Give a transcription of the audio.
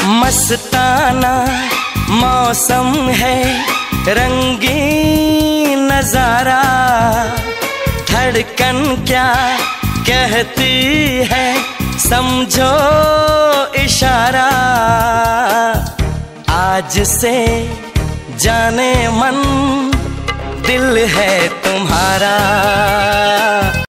मस्ताना मौसम है, रंगीन नजारा, धड़कन क्या कहती है समझो इशारा। आज से जाने मन दिल है तुम्हारा।